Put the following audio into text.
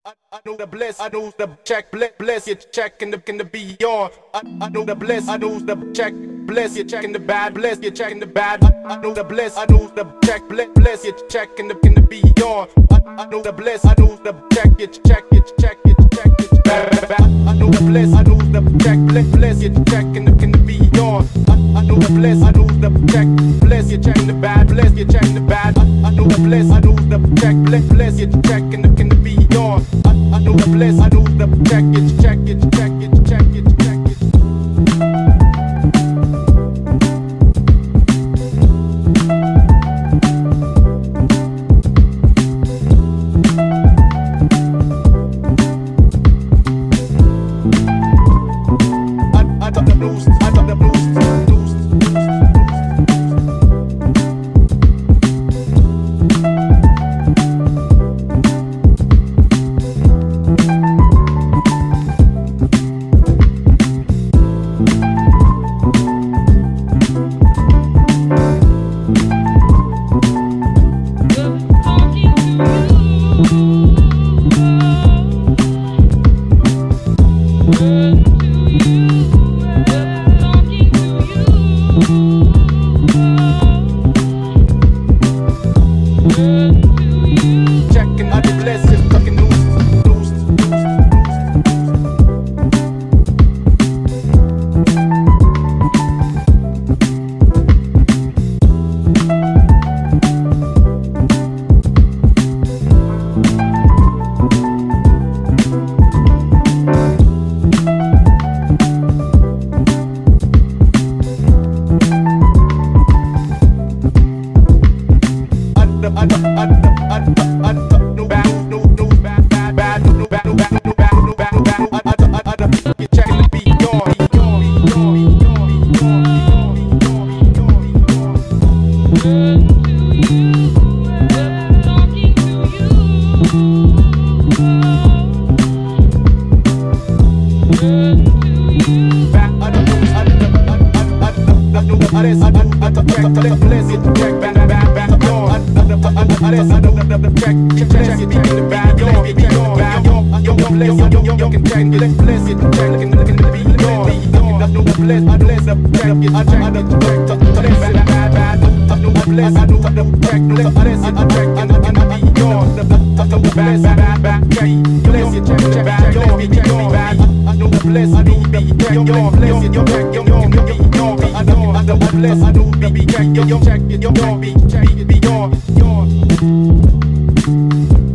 I know the bliss, I know the check, bliss, you check in the beyond. I know the bliss, I know the check, bliss, you checking the bad, bliss, you checking the bad. I know the bliss, I know the check, bliss, you checking the beyond. I know the bliss, I know the check, you check, bad. I know the bliss, I know the check, bliss, you checking the beyond. I know the bliss, I know the check, bliss, you checking the bad, bliss, you checking the bad. I know the bliss, I know the check, bliss, you checking the beyond. I know the bliss, I know the check it, check it, check it, check it, check it. I got the blues, I got the blues. Checking out the blessed fucking news. Check it,